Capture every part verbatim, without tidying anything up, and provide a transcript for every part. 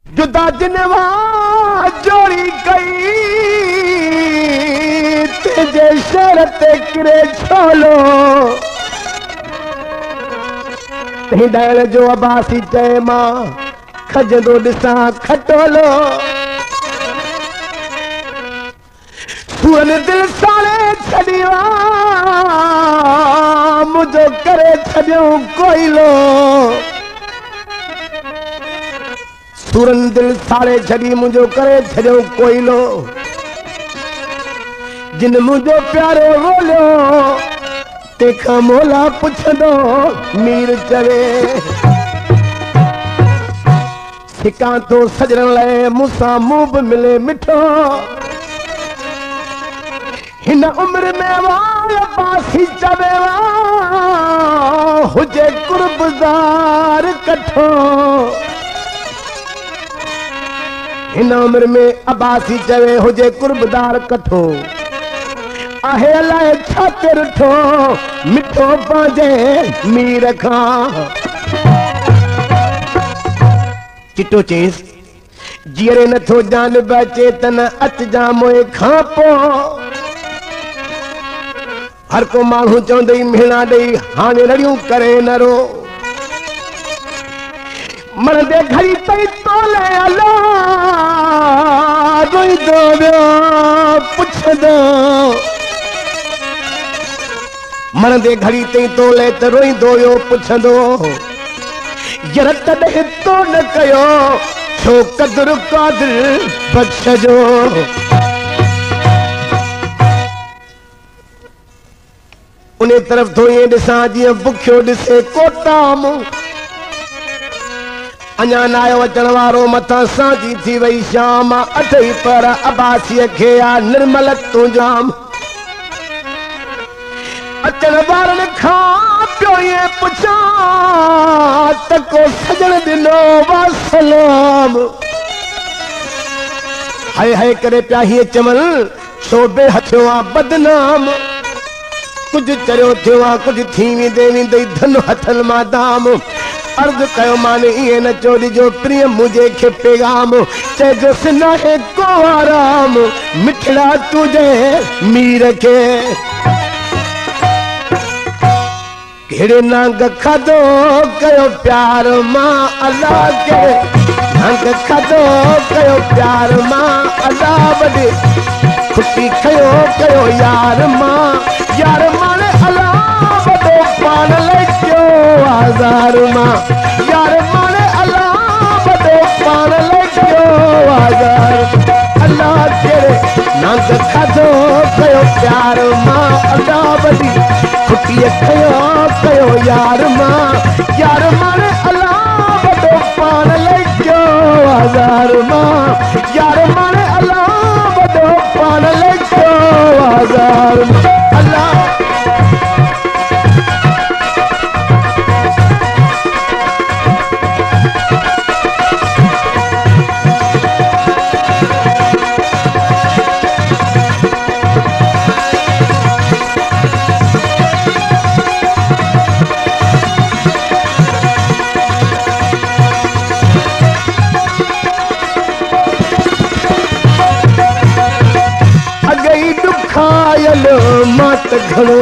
जुदा जिनवा जोड़ी कई तेजे शरत किरे छोलो हिंदड़ जो अबासी चए मां खजंदो ॾिसां खटोलो सूरन दिल साले छॾियो मुंहिंजो करे छॾियो कोयलो सूरन दिल साले छॾी मुंहिंजो करे छॾियो कोयलो जिन मुंहिंजो प्यारो रोलियो तंहिंखां मोला पुछंदो मीर चवे सिकां थो सजण लाइ मूंसां मुंहुं बि मिले मिठो हिन उम्र में वाल पासी चवे हुजे कुर्बदार कठो हिन उम्र में अबासी चवे हुजे कुर्बदार कठो आहे अलाए छा ॾिठो मिठो पंहिंजे मीर खां चिटो चेंसि जीअरे नथो जानब अचे तन अचजा मोए खां पोइ हर को माण्हू चवंदई मेणा ॾेई हाणे रड़ियूं करे न रो मरंदे घड़ी तई तोले अला रोईंदो वियो पुछंदो मरंदे घड़ी तई तोले त रोईंदो वियो पुछंदो यार तॾहिं तो न कयो छो क़दुरु क़ादिर बख़्शजो उन तरफ़ तो ये ॾिसां जीअं बुखियो ॾिसे कोताम अञा न आयो अचण वारो मथां सांची थी वई शाम अठई पर अबासीअ खे आ निर्मल तूं जाम अचण वारनि खां पियो ये पुछां त को सजण ॾिनो वा सलाम हाय हाय करे पिया हीअं चवनि छो बेहथियो आहे बदनाम कुछ चरियो थियो आहे कुछ थी वेंदे वेंदे धन हथनि मां दाम अर्ज़ कयो माने इएं न चो ॾिजो प्रिय मुंहिंजे खे पैगाम चइजोसि नाहे को आराम मिठड़ा तुंहिंजे मीर खे कहिड़े नांग खाधो कयो प्यार मां अलाह खे नांग खाधो कयो प्यार मां अलाह वॾे खुटी खयो कयो यार मां यार माने अलाह वॾो पान लॻियो आज़ार मां यार माने अलाह वॾो पान लॻियो आज़ार अलाह कहिड़े नांग खाधो कयो प्यार मां अलाह वॾी खुटीअ खयो कयो यार मां यार माने अलाह वॾो पान लॻियो आज़ार मां यार माने अलाह वॾो पान लॻियो आज़ार अलाह मात घणो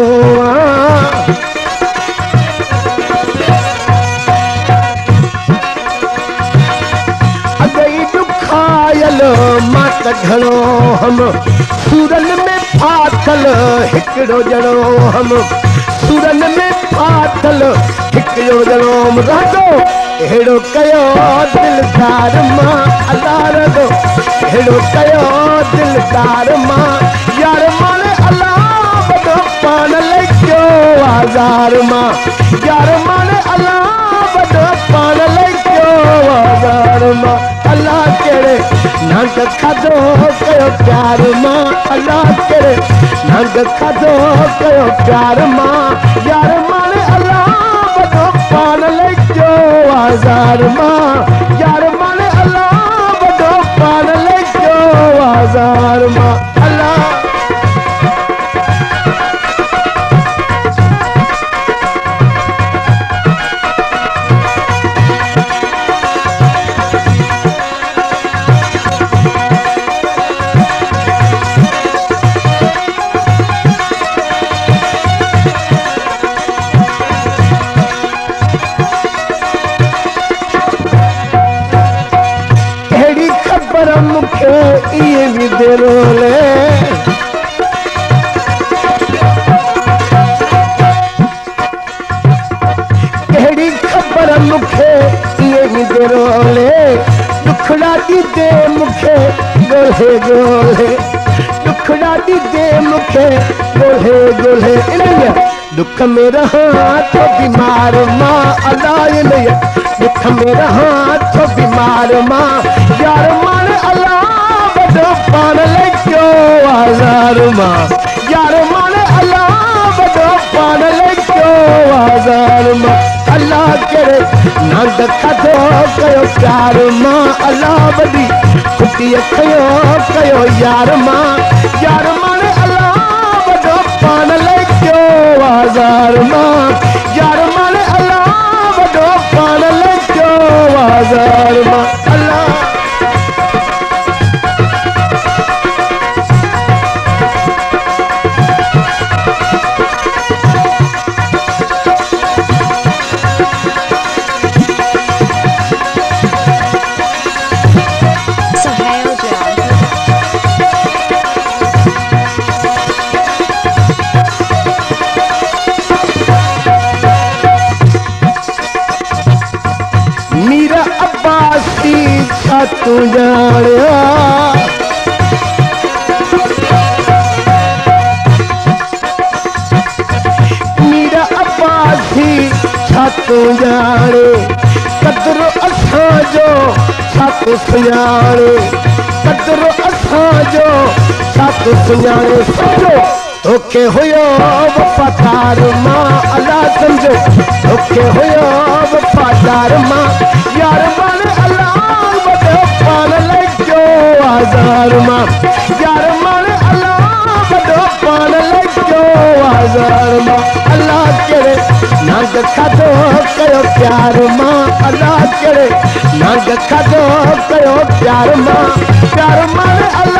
अगई दुखायल मात घणो हम सूरन में फाथल हिकिड़ो ॼणो हम सूरन में फाथल हिकिड़ो ॼणो हम राजो अहिड़ो कयो दिलदार मां अलाह रदो अहिड़ो कयो दिलदार मां यार माने अलाह पान लॻियो आज़ार मां यार माने अलाह वॾो पान लॻियो आज़ार मां अलाह कहिड़े नांग खाधो कयो प्यार मां अलाह कहिड़े नांग खाधो कयो प्यार मां यार माने अलाह वॾो पान लॻियो आज़ार मां यार माने अलाह वॾो पान लॻियो आज़ार मां अलाह खबर मुखे ये भी दिलोले केड़ी खबर मुखे ये भी दिलोले दुखड़ा दी दे मुखे गोले गोले दुखड़ा दी दे मुखे गोले गोले इन्हें दुख में रहा तो बीमार माँ अल्लाह नहीं दुख में रहा तो बीमार माँ यार मान अल्लाह बदो पान ले क्यों आजार माँ यार मान अल्लाह बदो पान ले क्यों आजार माँ अल्लाह करे नंद खदो कयो प्यार माँ अल्लाह बदी खुटी कयो कयो यार माँ यार मान अल्लाह बदो पान ले क्यों आजार माँ यार मान अल्लाह बदो पान ले क्यों आजार माँ अल्लाह तू जानिया मेरा अब्बासी छातू जाने कदरो असां जो छातू सुञाणे कदरो असां जो छातू सुञाणे समझो तोखे हुयो वफ़ादार मां अल्लाह समझो तोखे हुयो वफ़ादार मां यार मान अल्लाह पान ले क्यों आजार माँ यार मान अल्लाह बदो पान ले क्यों आजार माँ अल्लाह करे नंग खदो कयो प्यार माँ अल्लाह करे नंग खदो कयो प्यार माँ प्यार मान अल्लाह